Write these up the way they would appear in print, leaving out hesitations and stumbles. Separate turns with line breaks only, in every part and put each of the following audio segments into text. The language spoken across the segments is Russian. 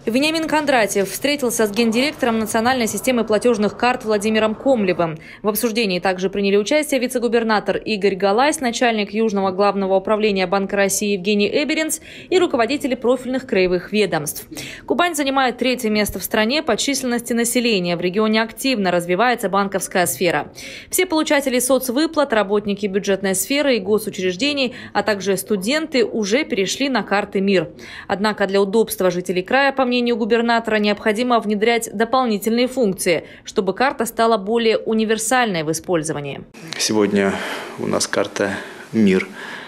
Вениамин Кондратьев встретился с гендиректором национальной системы платежных карт Владимиром Комлевым. В обсуждении также приняли участие вице-губернатор Игорь Галась, начальник Южного главного управления Банка России Евгений Эберинс и руководители профильных краевых ведомств. Кубань занимает 3-е место в стране по численности населения. В регионе активно развивается банковская сфера. Все получатели соцвыплат, работники бюджетной сферы и госучреждений, а также студенты уже перешли на карты МИР. Однако для удобства жителей края, по мнению губернатора, необходимо внедрять дополнительные функции, чтобы карта стала более универсальной в использовании.
Сегодня у нас карта МИР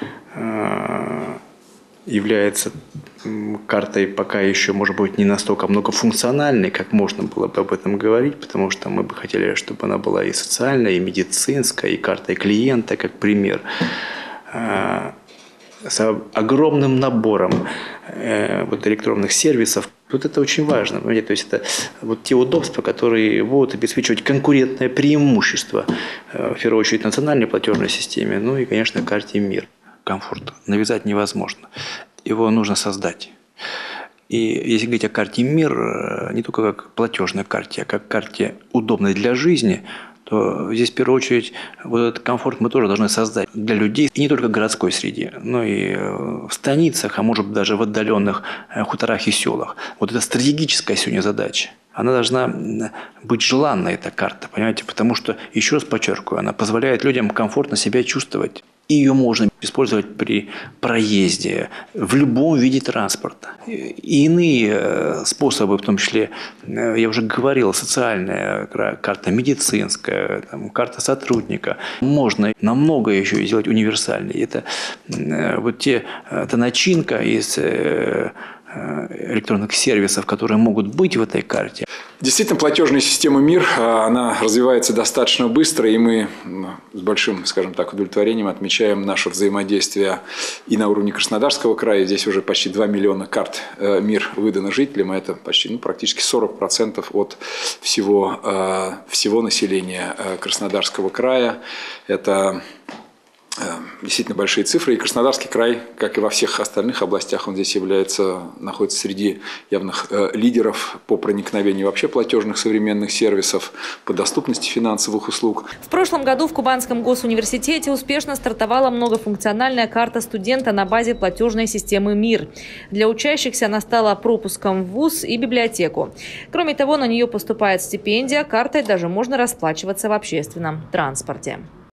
является картой пока еще, может быть, не настолько многофункциональной, как можно было бы об этом говорить, потому что мы бы хотели, чтобы она была и социальная, и медицинская, и картой клиента, как пример, с огромным набором электронных сервисов. Вот это очень важно. Понимаете? То есть это вот те удобства, которые будут обеспечивать конкурентное преимущество, в первую очередь, национальной платежной системе, ну и, конечно, карте МИР. Комфорт навязать невозможно. Его нужно создать. И если говорить о карте МИР, не только как платежной карте, а как карте удобной для жизни, то здесь в первую очередь вот этот комфорт мы тоже должны создать для людей, и не только в городской среде, но и в станицах, а может быть даже в отдаленных хуторах и селах. Вот это стратегическая сегодня задача. Она должна быть желанной, эта карта, понимаете, потому что, еще раз подчеркиваю, она позволяет людям комфортно себя чувствовать. И ее можно использовать при проезде, в любом виде транспорта. И иные способы, в том числе, я уже говорил, социальная карта, медицинская, карта сотрудника. Можно намного еще сделать универсальнее. Это вот эта начинка из электронных сервисов, которые могут быть в этой карте.
Действительно, платежная система МИР, она развивается достаточно быстро, и мы с большим, скажем так, удовлетворением отмечаем наше взаимодействие и на уровне Краснодарского края. Здесь уже почти 2 миллиона карт МИР выдано жителям, это почти, практически 40% от всего населения Краснодарского края. Это действительно большие цифры. И Краснодарский край, как и во всех остальных областях, он здесь находится среди явных лидеров по проникновению вообще платежных современных сервисов, по доступности финансовых услуг.
В прошлом году в Кубанском госуниверситете успешно стартовала многофункциональная карта студента на базе платежной системы МИР. Для учащихся она стала пропуском в вуз и библиотеку. Кроме того, на нее поступает стипендия, картой даже можно расплачиваться в общественном транспорте.